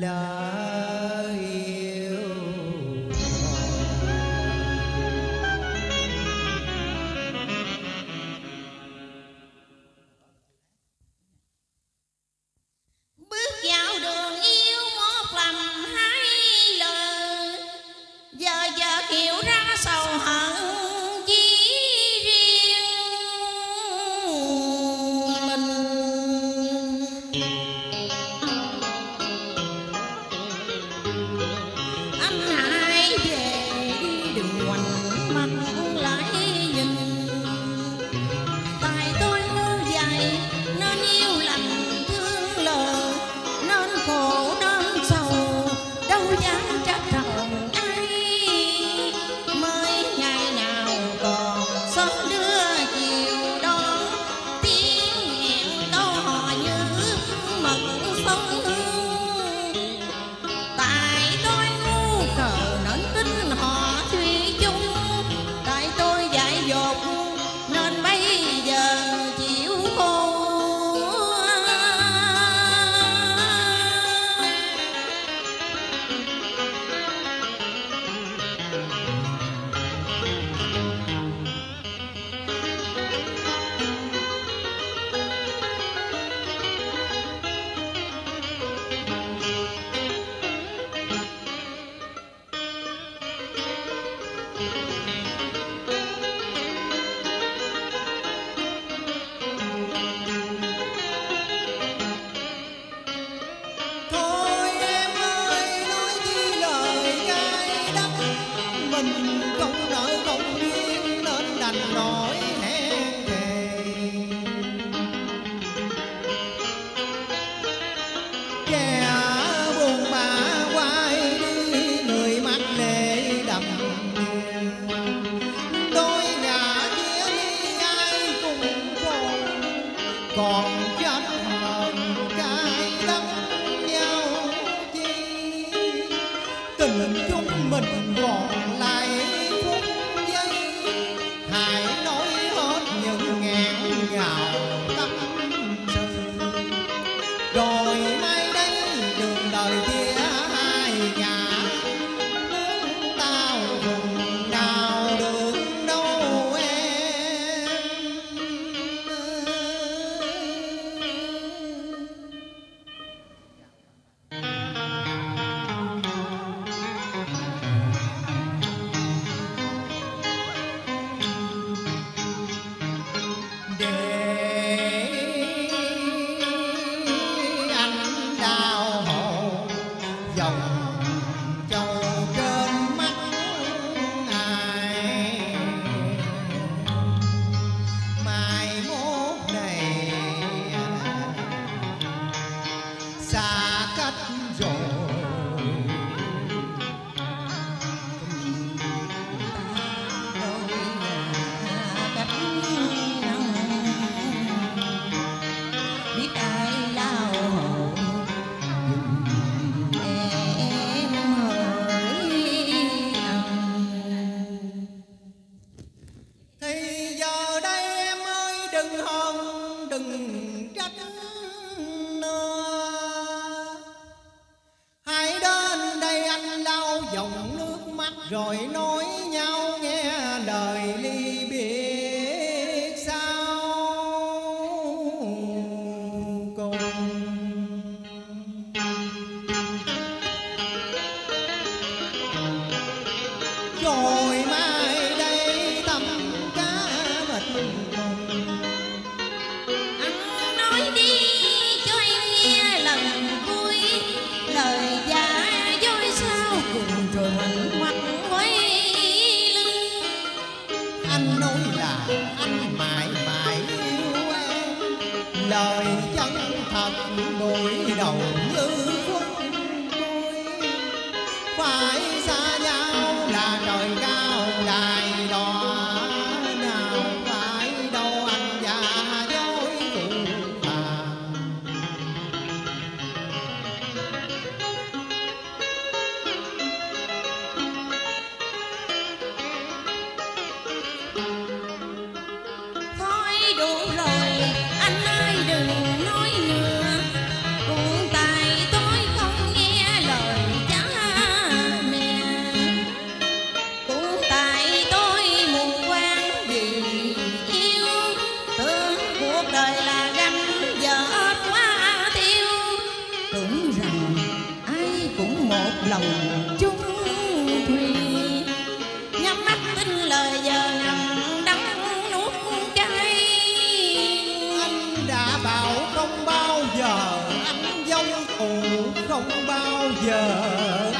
lời yêu. Bước vào đường yêu một lầm hai lời, giờ hiểu ra sầu hận chỉ riêng mình. Anh hãy về đi đừng ngoảnh mặt lại nhìn, tại tôi ngu dại nên yêu lầm thương lời, nên khổ nên sầu đâu dám trách lòng ai. Mới ngày nào còn xóm đưa chiều đón, tiếng hẹn câu hò như mật sông hương. Tại tôi ngu khờ nên tin họ thủy chung, tại tôi dại dột nên bây giờ chịu khổ. Thôi em ơi nói chi lời cay đắng, mình không nợ không duyên nên đành nổi hẹn thề. Kẻ buồn bã quay đi người mắt lệ đầm đìa, đôi ngả chia ly ai cùng còn chết hờn cay đắng nhau chi. Tình chúng mình còn lại phút giây, hãy nói hết những nghẹn ngào tâm sự, rồi mai đây đường đời kia hai ngả, muốn tao vùng nào được đâu em. Để anh đau hổ dòng châu trên mắt ai, mai mốt này xa cách rồi. Biết ai lao hộ em hỡi Thì giờ đây em ơi đừng hờn đừng trách nữa, hãy đến đây anh lau dòng nước mắt rồi nói nhau nghe lời ly biệt sao cùng. Rồi mai đây tâm cá mịt mùng, anh nói đi cho em nghe lần cuối, lời giả dối sao cùng rồi mình mặt quay lòng chung thủy. Nhắm mắt tin lời giờ nằm đắng nuốt cay. Anh đã bảo không bao giờ anh dông tù, không bao giờ